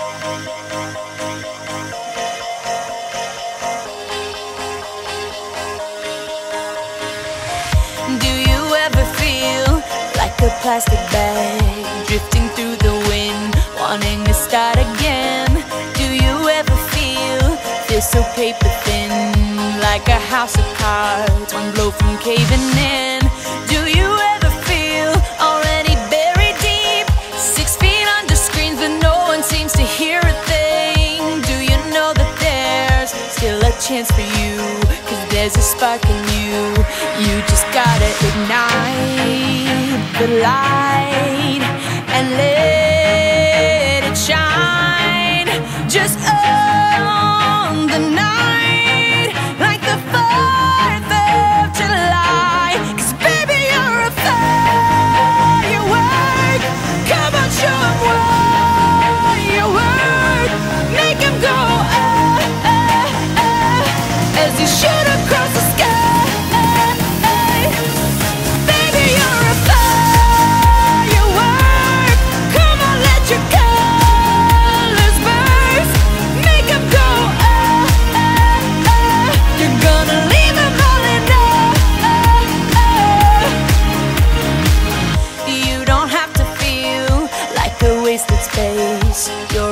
Do you ever feel like a plastic bag drifting through the wind, wanting to start again? Do you ever feel so paper thin, like a house of cards, one blow from caving in? Do you ever feel already buried deep, 6 feet under screens but no one seems to hear a thing? Do you know that there's still a chance for you, 'cause there's a spark in you? You just gotta ignite the light and let it shine. Just own the night like the 4th of July. 'Cause baby, you're a firework. Come on, show 'em what you work. Make 'em go as you shoot across the sky. Wasted space. You're